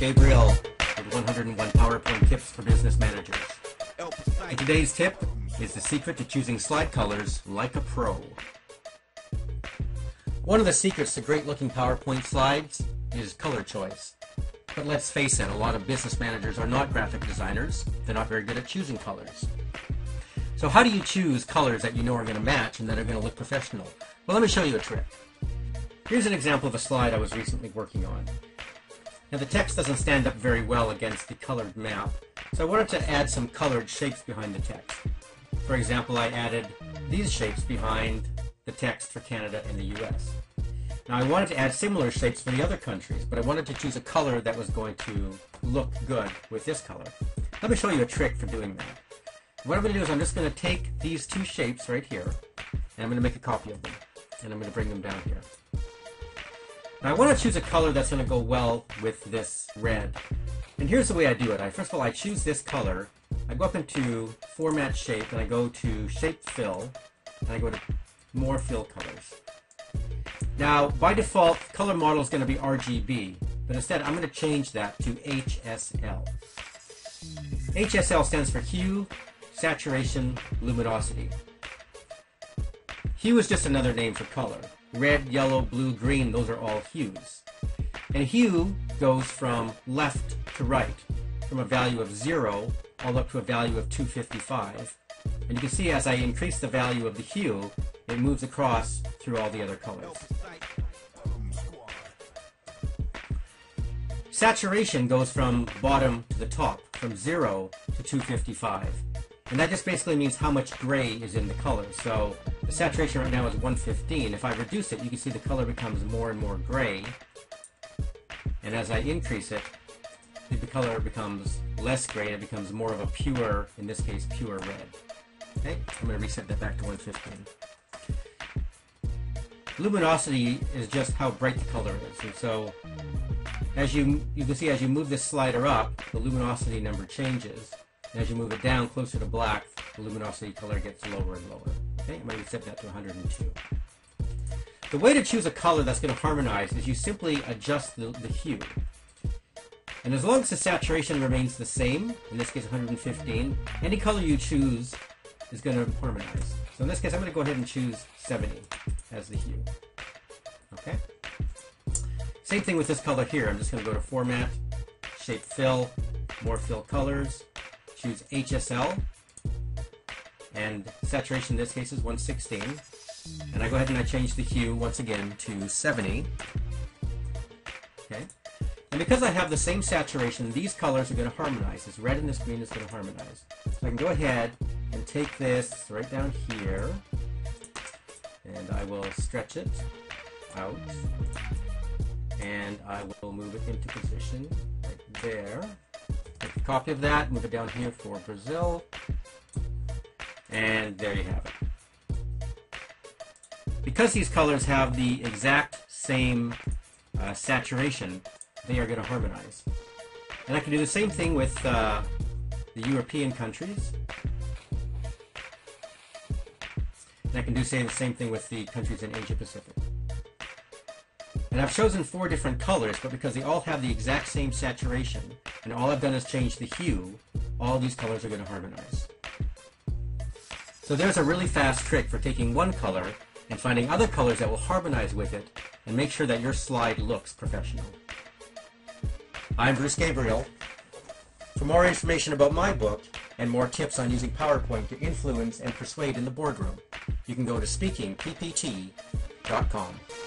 Gabrielle with 101 PowerPoint tips for business managers. And today's tip is the secret to choosing slide colors like a pro. One of the secrets to great looking PowerPoint slides is color choice. But let's face it, a lot of business managers are not graphic designers. They're not very good at choosing colors. So how do you choose colors that you know are going to match and that are going to look professional? Well, let me show you a trick. Here's an example of a slide I was recently working on. Now the text doesn't stand up very well against the colored map, so I wanted to add some colored shapes behind the text. For example, I added these shapes behind the text for Canada and the US. Now I wanted to add similar shapes for the other countries, but I wanted to choose a color that was going to look good with this color. Let me show you a trick for doing that. What I'm going to do is I'm just going to take these two shapes right here, and I'm going to make a copy of them, and I'm going to bring them down here. Now I want to choose a color that's going to go well with this red. And here's the way I do it. First of all, I choose this color, I go up into Format Shape, and I go to Shape Fill, and I go to More Fill Colors. Now, by default, color model is going to be RGB, but instead I'm going to change that to HSL. HSL stands for Hue, Saturation, Luminosity. Hue is just another name for color. Red, yellow, blue, green, those are all hues. And hue goes from left to right, from a value of 0 all up to a value of 255. And you can see as I increase the value of the hue, it moves across through all the other colors. Saturation goes from bottom to the top, from 0 to 255. And that just basically means how much gray is in the color. So the saturation right now is 115. If I reduce it, you can see the color becomes more and more gray. And as I increase it, the color becomes less gray. It becomes more of a pure, in this case, pure red. Okay, I'm going to reset that back to 115. Luminosity is just how bright the color is. And so as you can see, as you move this slider up, the luminosity number changes. And as you move it down closer to black, the luminosity color gets lower and lower. Okay, I'm going to set that to 102. The way to choose a color that's going to harmonize is you simply adjust the hue. And as long as the saturation remains the same, in this case 115, any color you choose is going to harmonize. So in this case, I'm going to go ahead and choose 70 as the hue. Okay? Same thing with this color here. I'm just going to go to Format, Shape Fill, More Fill Colors, choose HSL, and saturation in this case is 116. And I go ahead and I change the hue once again to 70. Okay? And because I have the same saturation, these colors are going to harmonize. This red and this green is going to harmonize. So I can go ahead and take this right down here, and I will stretch it out, and I will move it into position right there. Take a copy of that, move it down here for Brazil, and there you have it. Because these colors have the exact same saturation, they are going to harmonize. And I can do the same thing with the European countries. And I can do the same thing with the countries in Asia Pacific. And I've chosen 4 different colors, but because they all have the exact same saturation, and all I've done is change the hue, all these colors are going to harmonize. So there's a really fast trick for taking one color and finding other colors that will harmonize with it and make sure that your slide looks professional. I'm Gabrielle. For more information about my book and more tips on using PowerPoint to influence and persuade in the boardroom, you can go to speakingppt.com.